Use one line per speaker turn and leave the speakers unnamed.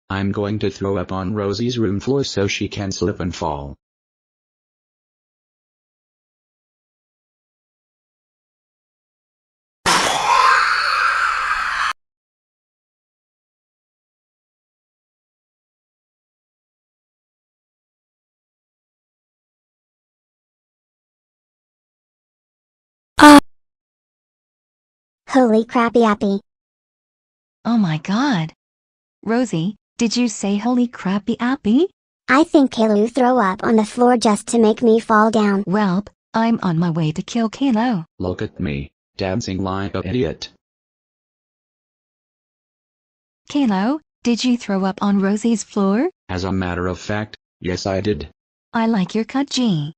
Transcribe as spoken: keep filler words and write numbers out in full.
I'm going to throw up on Rosie's room floor so she can slip and fall.
Holy crappy appy.
Oh my god. Rosie, did you say holy crappy appy?
I think Caillou threw up on the floor just to make me fall down.
Welp, I'm on my way to kill Caillou.
Look at me, dancing like an idiot.
Caillou, did you throw up on Rosie's floor?
As a matter of fact, yes I did.
I like your cut, G.